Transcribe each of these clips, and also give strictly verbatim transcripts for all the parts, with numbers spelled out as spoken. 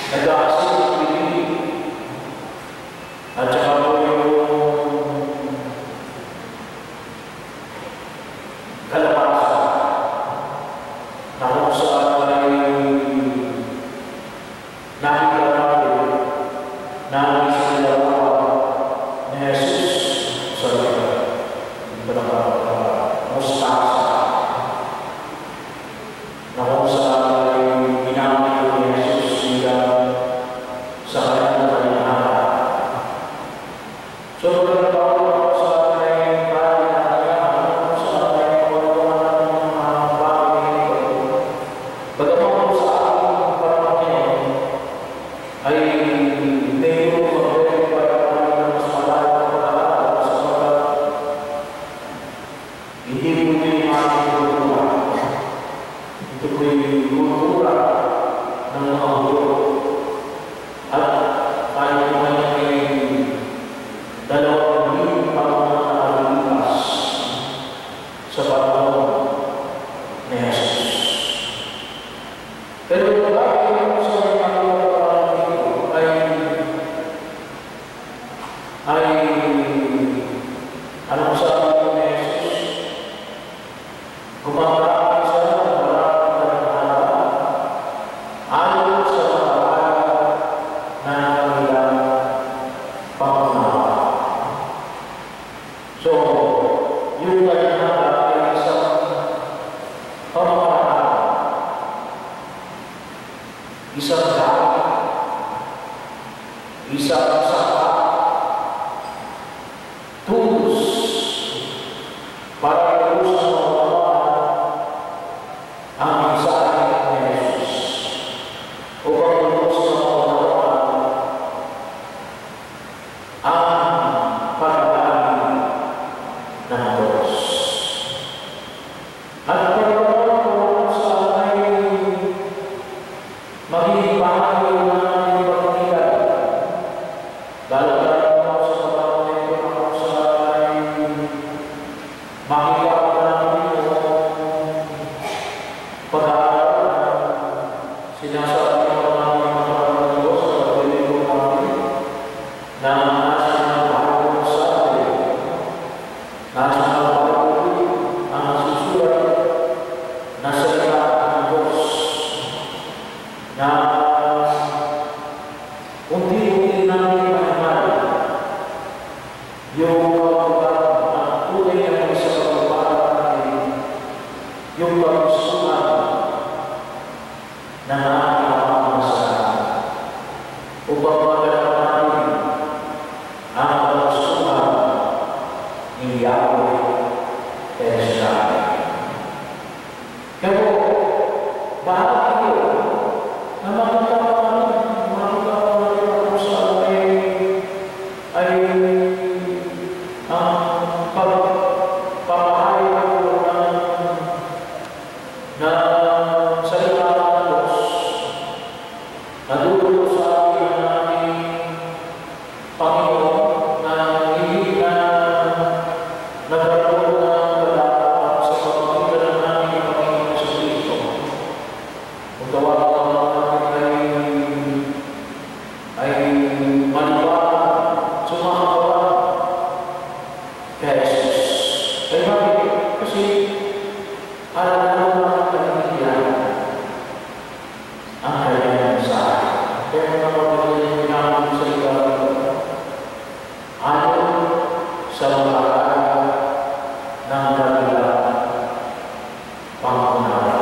nag-aasip ng pili. At saka po yung kalapasan na kung saan ay nakikita natin na ang isang dalawa ni Jesus sa mustasa na kung saan ay ginamit ni Jesus bilang sa kanyang kanyang. So, kung tawag sa ating kaya natin, kung sa ating pagkakulang ng mga bagay nito, bagaman sa ating pagkakulang ay mayroon mag-break para ng mas malayo ng pagkakulang sapagkat hindi mo din yung ating kultura. Ito po yung kultura ng mga guro. At tayo naman ay dalawang milyon pa mga nakalipas sa panahon ni Jesus. Pero dahil sa mga parang ito ay ay anong sabi ni Jesus? Gumagamit siya ng maraming kalangalan ayon sa pag-aaral ng kanilang pangunawa. So, yung kalangalan ay isang pamamaraan, isang dami, isang saka, tools para lusan ng mga ang mensahe ni Jesus upang lusan ng mga ang pag-aaral ng Diyos. At pagkakaroon ko sa ay magiging bahagi ng ating pagkakilala. Lalo-lalo na sa panahon nito na kung saan makikita namin yung pag-aaral na sinasabi ng mga mga Diyos sa pagkakilala namin na nasa ng bahagi sa atin, nasa ng bahagi ang susulat na salita ng Diyos na unti-unti namin mahal yung ang tunay na isa sa pagpapala natin yung pagsusulat ng ating mga masasabi upang magalaw natin ang pagsusulat ni Yahweh Israel. Kaya po, bakit ito na makita pa namin, makita pa namin kung saan ay ay ang pagpapahayag ng ng salita ng Diyos na dudulot sa atin ng ating Panginoon na hindi na nagkaroon ng kadapat sa pagpapagitan ng ating Panginoon sa Kristo. Kung tawagin natin ay ay maniwala, sumakawa kay Jesus. Ay bakit? Kasi alam mo na kaniliyan ang kanyang mensahe. Kaya mga kapatid na namin sa ikaw, ayon sa mga akala ng kanilang pangunawa.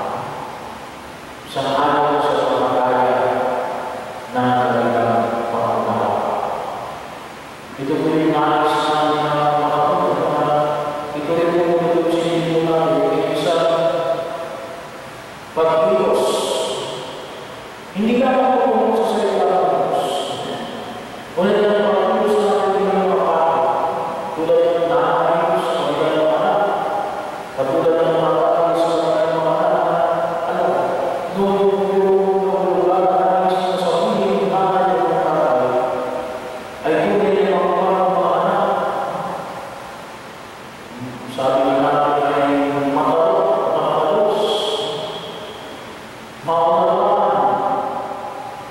Sa ayon sa mga kaya ng kanilang pangunawa. Ito po yung nais namin na makapunta na ito rin po ito sinito namin yung isang pag-ios. Hindi ka lang po sa salita ng Diyos. Ulit na pag-ios natin ng mga kapatid. Tulad ng naayos, tulad ng anak. Katulad ng mga kapatid sa mga mga anak. Doon yung lugar na nais na sabihin ng anak ng kapatid ay tunay na mga mga anak. Sabi na natin ay matalot, matalos, maunawaan,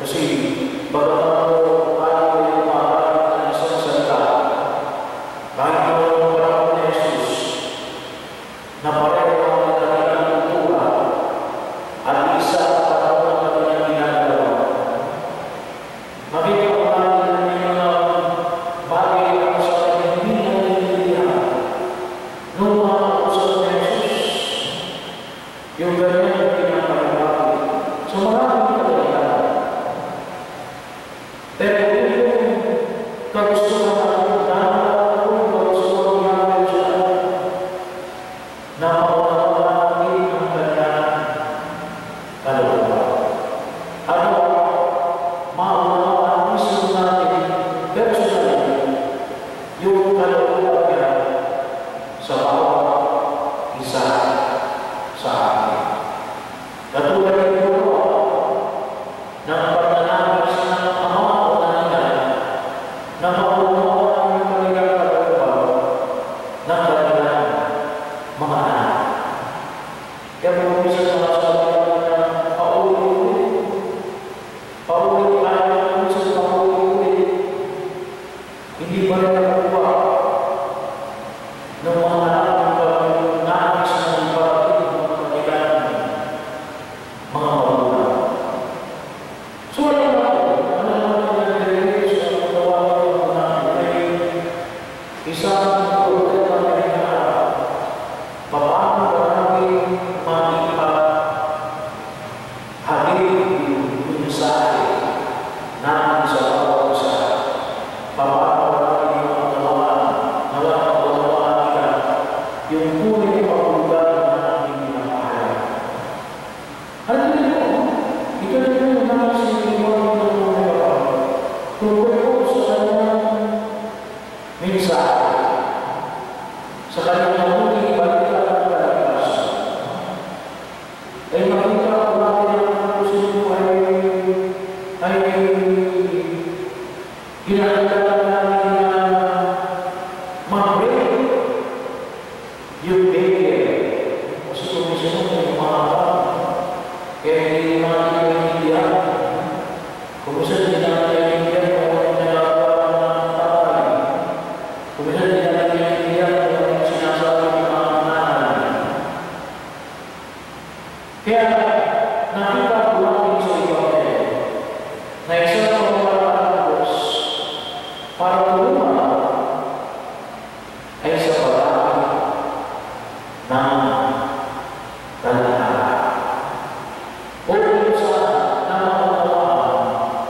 Kasi bagaman po tayo ay umaharap ng isang salita, kahit noong panahon ni Jesus, na pareho ang kanilang kultura at isa ang panahon ng kanilang ginagawa. Makita ko natin na may mga bagay ako sa kanyang hindi na nililihan noong mga usap ni Jesus. Yung ganyan yung pinapalibagi. So maraming kagalitan. Pero yung kagustuhan natin, naman ako kagustuhan natin siya na maunawaan ang kanyang kalooban. Ano, maunawaan mismo natin personally yung kalooban niya sa bawat isa sa atin. Katulad ng ito ng pagnanagis ng ama o nanay na maunawaan yung kanilang kalooban ng kanilang mga anak. Kaya kung minsan mga sabi na paulit-ulit, paulit tayo, minsan paulit-ulit, hindi ba rin nakuha ng mga anak ng pag-nagis ng parating ng kanilang mga magulang. So, ano natin? Ano natin nag-release sa magawa ng mga ay isang problema na hinaharap. Paano ba natin makipaghalin yung mensahe natin sa bawat isa? Paano ba natin yung matawaan na walang matawaan ka yung tunay na pagbugan na natin pinapahayag? Ano din po? Ito rin yung naman sinimulan ng mga kapatid. Tungkol po sa kanyang mensahe, sa kanyang muling balita ng kalikasan, ay makita ko natin ang mga sino ay ay ginagawa natin na mag-break yung barrier. Kasi kung minsan yung mga kaya hindi naman natin naiintindihan. Kung minsan hindi natin naiintindihan kung ano yung nagagawa ng tatay. Kung minsan hindi natin naiintindihan kung ano yung sinasabi ng mga nanay. Kaya nakita ko natin sa Ebanghelyo na isang pamamaraan ng Diyos para tulungan ay sa pag-aari ng kalahatan. O sa namamanawaan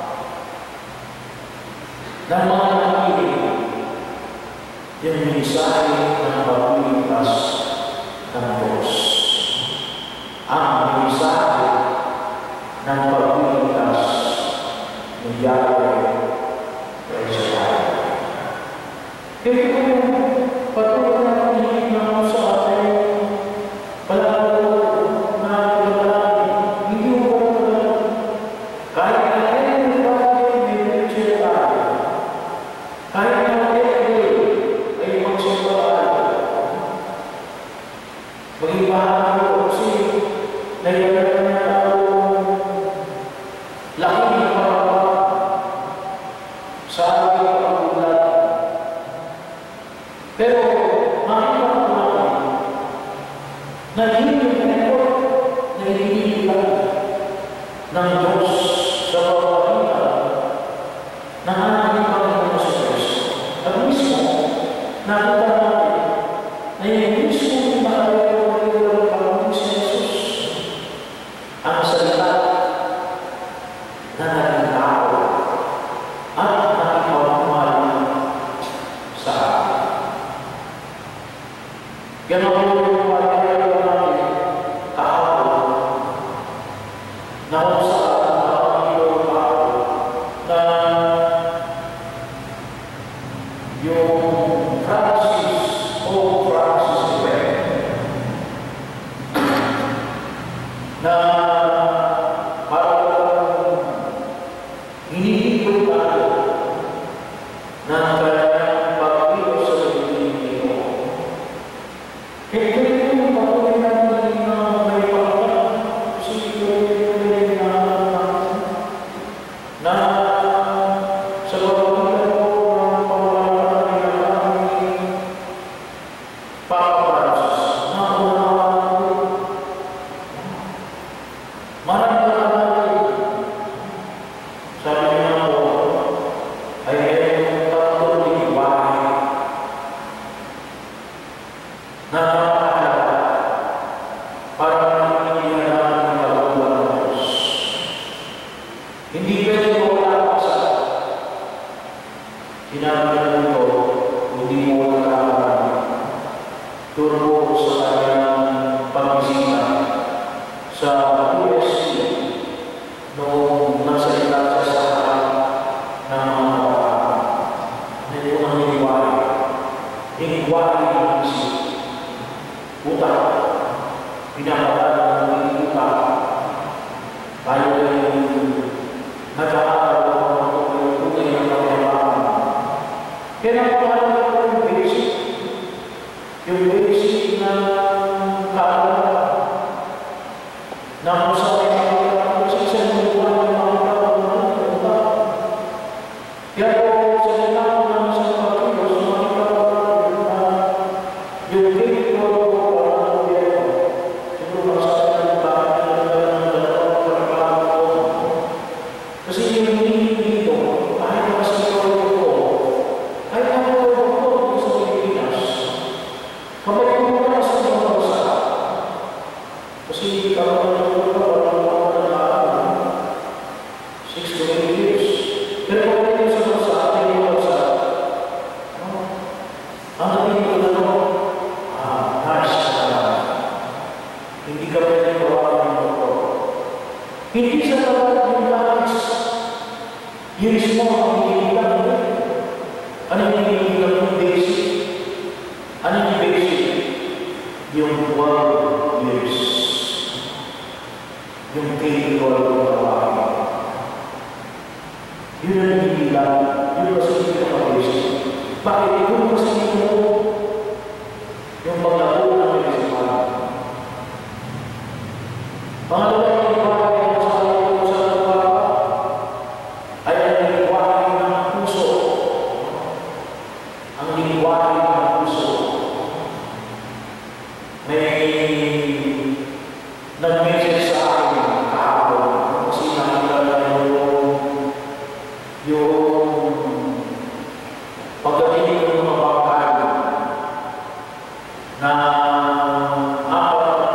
ng mga nakikinig yung mensahe ng pagliligtas ng Diyos. Ang mensahe ng pagliligtas ng Yahweh ay sa tayo. Kaya kung patuloy natin hinignan sa atin, palalo na pinagalatin, hindi mo ba pinagalatin? Kahit na every Friday may lecture tayo, kahit na every day ay magsimba tayo, mag-ibahan ko kasi naiyagan na ako laki ng pagkakataon sa aking pagkulat. Pero makita ko natin na hindi yung effort na hinihilan ng Diyos sa pagkakita ng ating Panginoon sa Kristo. At mismo, nakita natin na yung mismo yung mahalagaw na iwan ng Panginoon sa Jesus ang salita na naging tao at nakipagmahal sa atin. Ganon yung mahalagaw natin kahapon na kung saan Marami na natin. Sabi niya po, ay meron tatlong liwahe na napakalaga para hindi natin ang kaluluwa ng Diyos. Hindi pwede mo wala sa sinabi na nito, hindi mo wala turbo sa kanyang pagbisita sa U S C noong nasa ilasa sa harap ng mga kapatid. Nito ang liwahe. Liwahe ng isip. Utak. Pinapatala ng utak. Tayo ay nag-aaral ng mga tunay ng kapatid. Kaya napakalaga ko yung basic. Yung basic na kaalaman na kung saan ay makikita sa isang liwan ng mga tao na nagpunta. Kaya po sa liwan ng isang pagkilos, makikita ko na yung gate ko para ng gobyerno. Siguro masasabi ng bakit na ng dalawang karapatan ko. Kasi yung hindi dito, kahit na kasi ito ko, kahit na ito ko sa Pilipinas, kapag ito ka sa mga bansa, kasi kapag six to eight years. Pero kung ito sa bansa, atin yung bansa, ang natin ko na ito, ah, nice ka na. Hindi ka pwede kawalan ng ito. Hindi sa tapat yung nice. Years mo ang hinihilang mo. Ano yung hinihilang mo? Basic. Ano yung basic? Yung twelve years. Yung K twelve na kawalan. Yun ang hinihilang. Yun kasi hindi ka mag-basic. Bakit? Yun kasi hindi mo yung paglago ng medisipan. Pangalawa yung liwahe ng sa kanyang sa lupa ay ang liwahe ng puso. Ang liwahe ng puso. May nag-message sa akin kahapon kasi nakita na yung yung pagdating ng mga bangkay na apat na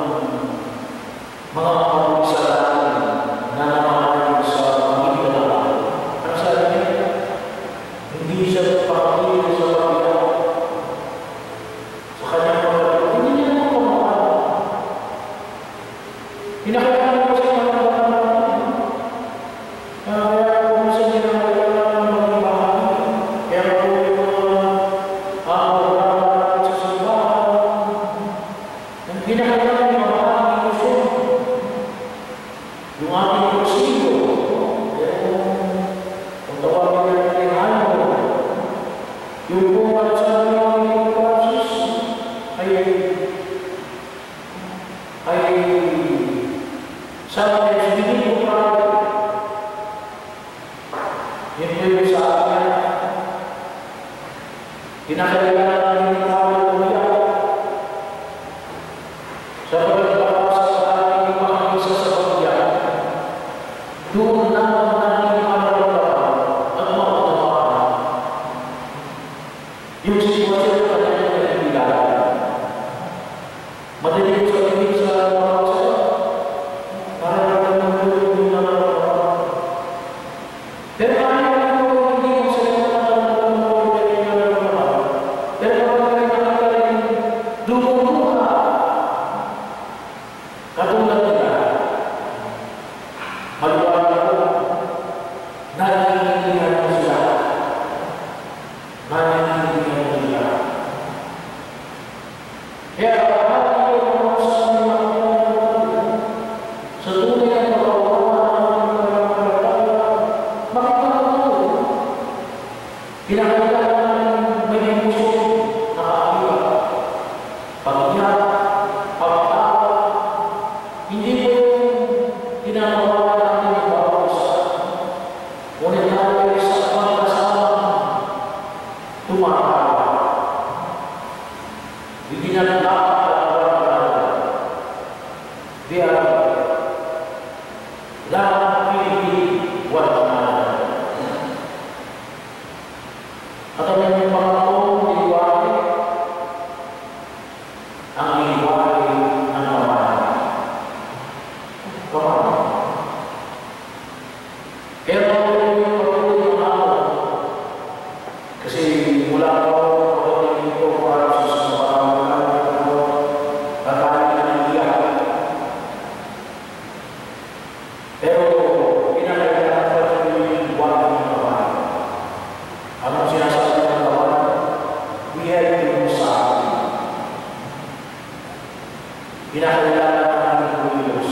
mga kapulisan natin na namahalan sa Panginoon. Ang sabi niya, hindi siya pakakili sa Panginoon. Sa kanyang pagdating, hindi niya naman pamahalan. Pinakailangan ko sa kanyang pagdating. Kaya kung sa niya na kailangan ng mga bahay, kaya po yung mga aaraw sa simbahan, ang pinakailangan ng mga bahay ko siya. Yung ating kursiyo, kung tawagin na natin ano, yung buwan sa aming process, ay ay sa atin, hindi ko parang yun po yung sa akin. Pinakailangan natin yung tawag ng umiyak. Sa pagkakabasa sa ating makakisa sa pag-iyak, doon naman natin mararamdaman at makatamaan yung sitwasyon na natin na nagbigalan. Madaling sa tingin sa mga sa'yo, para naman yung nararamdaman. Pero ayaw ko hindi ko sa iyo na nararamdaman na yung nararamdaman. Pero kapag ay nakakarin, dumumuha. Katulad nila, maluwag na po, naiintindihan mo sila. Naiintindihan mo sila. Kaya kapag ayaw mo sa mga sa tunay na pagkawawa ng makikita. Pinakailangan may emosyon na kakaiba. Pag-iyak, pag-awa, hindi mo yung tinatawa natin yung bawat isa. Ngunit tayo sa pagkasama, tumatawa. Hindi na dapat talaga. Di alam. Lahat pinipili, wala na. At ang inyong Panginoon, liwali, ang liwali ng pamana. Pamana. Pero yung patuloy ng araw, kasi mula ko, patuloy nito para sa sumakamang ko, kakain ka ng iyak. Pero pinakailangan patuloy yung liwali ng pamana. Anong sinasabi ng kawan? We have to do something. Pinakailangan namin ng Diyos.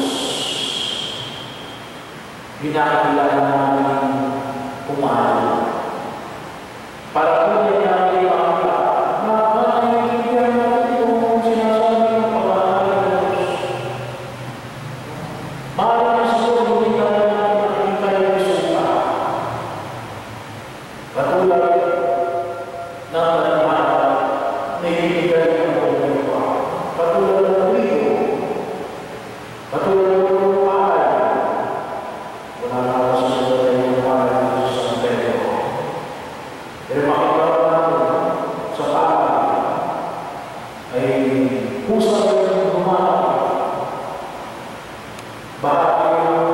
Pinakailangan namin kumahal. Para kung yan namin makita, makakaibigan natin yung sinasabi ng pagkakal ng Diyos. Mahal na siguro, hindi namin nakikita yung resulta. Katulad ng manamahal na ibigay ng pagkakal. Katulad ng Rio. Katulad ng mahal. Wala na ako sa mga yung mahal dito sa San Pedro. Pero makikita natin sa pagkakal ay kung saan yung gumawa. Bakit yung